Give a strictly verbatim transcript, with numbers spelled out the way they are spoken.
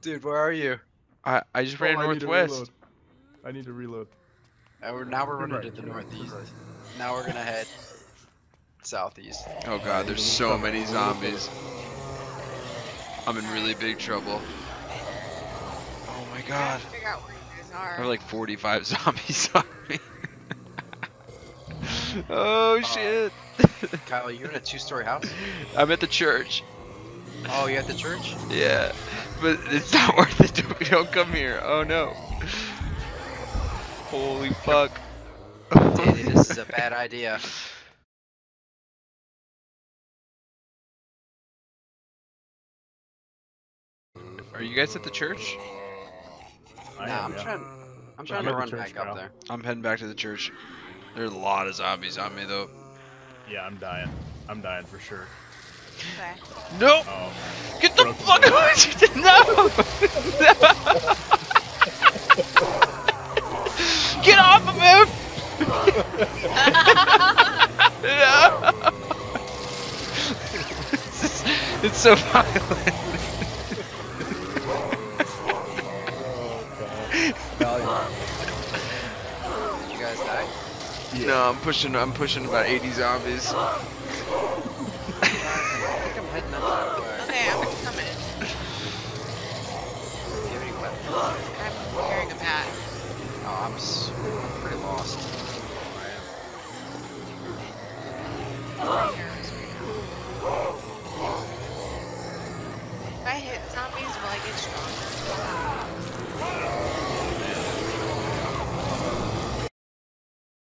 Dude, where are you? I I just ran Oh, I need to northwest. reload. I need to reload. Uh, we're, now we're Turn running right, to the turn right, turn northeast. right. Now we're gonna head southeast. Oh god, Alright, there's he's a so little many covered, he's a little zombies. I'm in really big trouble. Oh my I god. gotta figure out where you guys I are. have like forty-five zombies on me. Oh shit. Kyle, you in a two-story house? I'm at the church. Oh, you at the church? Yeah, but it's not worth it. Don't, don't come here. Oh no. Holy fuck. Danny, this is a bad idea. Are you guys at the church? I Nah, am, I'm yeah. trying. I'm trying I'm to at the run church, back up Kyle. there. I'm heading back to the church. There's a lot of zombies on me though. Yeah, I'm dying. I'm dying for sure. Okay. No! Oh. Get the Broke the fuck door. away! No! No! Get off of him! No! It's, just- it's so violent. Did you guys die? Yeah. No, I'm pushing. I'm pushing about eighty zombies. I think I'm heading up that way. Okay, I'm coming. Do you have any weapons? I'm carrying a bat. Oh, I'm, s- I'm pretty lost. Right here.